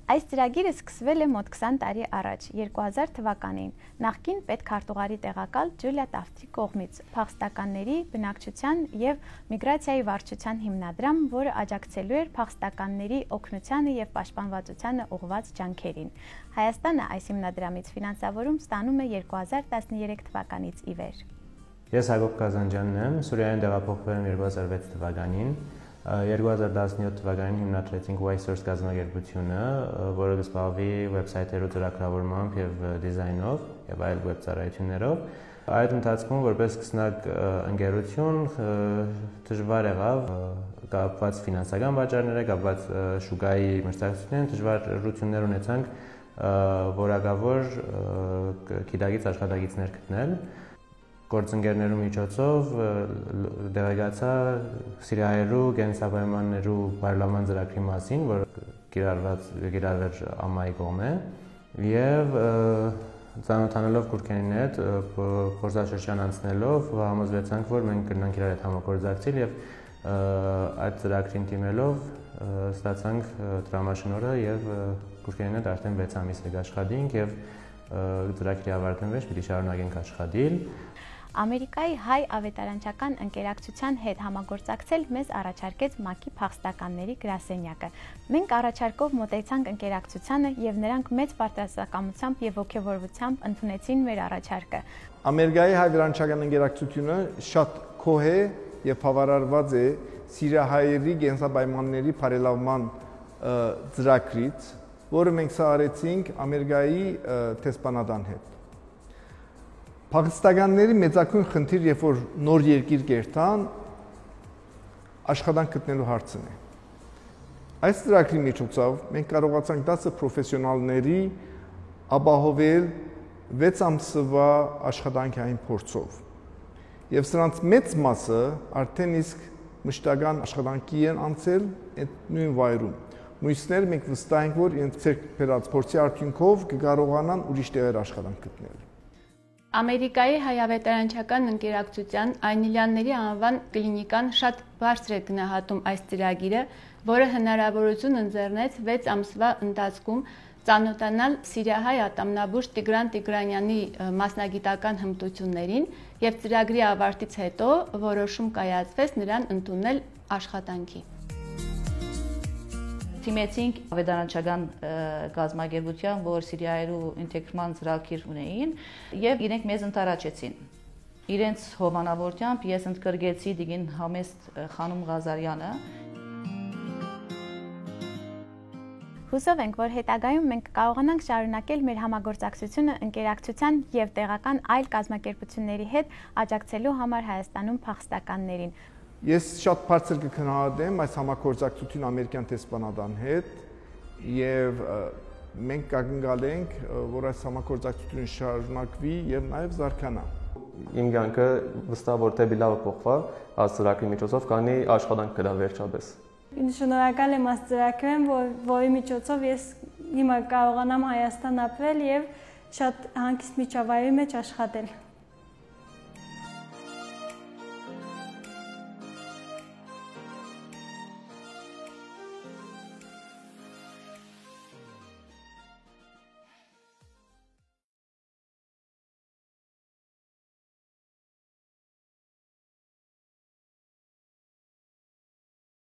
Այս ծրագիրը սկսվել է մոտ 20 տարի առաջ, 2000 թվականին, նախկին պետքարտուղարի տեղակալ Ջուլիա Տաֆտի կողմից, փախստականների բնակչության և միգրացիայի վարչության հիմնադրամ, որը աջակցելու էր փախստականների օգնությանը և պաշտպանվածությանը ուղղված ջանքերին։ Հայաստանը այս հիմնադրամից ֆինանսավորում ստանում է 2013 թվականից ի վեր։ Ես Հակոբ Կազանջյանն եմ, Սուրիայում տեղափոխվել եմ 2006 թվականին։ 2017 թվականին հիմնադրեցինք Y-Source կազմակերպությունը, որը կզբաղվի վեբսայթերու ծրագրավորմամբ և դիզայնով և այլ վեբ ծառայություններով։ Այդ ընթացքում որպես սկսնակ ընկերություն դժվար եղավ կապված ֆինանսական վաճառները, կապված շուկայի մրցակցություններին, դժվարություններ ունեցանք որակավոր գիտակից աշխատակիցներ գտնել։ Գործընկերներու միջոցով տեղեկացա Սիրիայերու կենսապայմաններու բարելավման ծրագրի մասին, որ կիրառվեց ԱՄԱ-ի կողմէ, և ծանոթանալով քուրքերին հետ, փորձաշրջան անցնելով համոզվեցանք, որ մենք կգնանք իրար հետ համագործակցել և այդ ծրագրին դիմելով ստացանք տրամաշնորհը և քուրքերին հետ արդեն 6 ամիս աշխատենք և ծրագրի ավարտին վեր պիտի շարունակենք աշխատել։ Ամերիկայի հայ ավետարանչական ընկերակցության հետ համագործակցել մեզ առաջարկեց ՄԱԿ-ի փախստականների գրասենյակը։ Մենք առաջարկով մոտեցանք ընկերակցությանը և նրանք մեծ պատրաստակամությամբ և ոգևորվածությամբ ընդունեցին մեր առաջարկը։ Ամերիկայի հայ ավետարանչական ընկերակցությունը շատ քոհ է և բավարարված է սիրիահայերի կենսապայմանների բարելավման ծրագրից, որը մենք սա արեցինք Ամերիկայի դեսպանատան հետ։ Փախստականների մեծագույն խնդիր, երբ որ նոր երկիր կերտան, աշխատանք գտնելու հարցն է։ Այս ծրագրի միջոցով մենք կարողացանք 10 պրոֆեսիոնալների ապահովել 6 ամսվա աշխատանքային փորձով։ Եվ սրանց մեծ մասը արդեն իսկ մշտական աշխատանքի են անցել այդ նույն վայրում։ Մյուսներ մենք վստահ ենք, որ իրենց ձեռք բերած փորձի արդյունքով կկարողանան ուրիշ տեղեր աշխատանք գտնել։ Ամերիկայի հայ ավետարանչական ընկերակցության Այնիլյանների անվան կլինիկան շատ բարձր է գնահատում այս ծրագիրը, որը հնարավորություն ընձեռնեց 6 ամսվա ընթացքում ծանոթանալ սիրիահայ ատամնաբույժ Տիգրան Տիգրանյանի մասնագիտական հմտություններին և ծրագրի ավարտից հետո որոշում կայացվեց նրան ընդունել աշխատանքի։ Թիմեցինք ավետարանչական կազմակերպության, որ Սիրիայերու ինտեգրման ծրագիր ունեին և իրենք մեզ ընդառաջեցին։ Իրենց հովանավորությամբ ես ընդգրկեցի Տիկին Համեստ Խանում Ղազարյանը։ Հուսով ենք, որ հետագայում մենք կարողանանք շարունակել մեր համագործակցությունը ընկերակցության և տեղական այլ կազմակերպությունների հետ աջակցելու համար Հայաստանում փախստականներին։ Ես շատ բարձր կգնահատեմ այս համագործակցությունը ամերիկյան դեսպանատան հետ և մենք կակնկալենք, որ այս համագործակցությունը շարունակվի և նաև զարգանա։ Իմ կյանքը վստահ որ դեպի լավը փոխվա այս ծրագրի միջոցով, քանի աշխատանք կդա վերջապես։ Շնորհակալ եմ այս ծրագրին, որի միջոցով ես հիմա կարողանամ Հայաստան ապրել և շատ հանգիստ միջավայրի մեջ աշխատել։